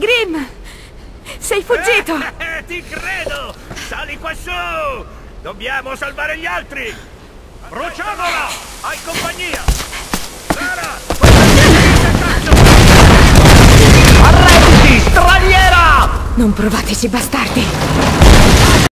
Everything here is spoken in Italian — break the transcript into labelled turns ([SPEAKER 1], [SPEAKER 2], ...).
[SPEAKER 1] Grim! Sei fuggito!
[SPEAKER 2] Ti credo! Sali qua su! Dobbiamo salvare gli altri! Bruciamola! Hai compagnia! Sara!
[SPEAKER 3] Arrendi, straniera!
[SPEAKER 1] Non provateci, bastardi!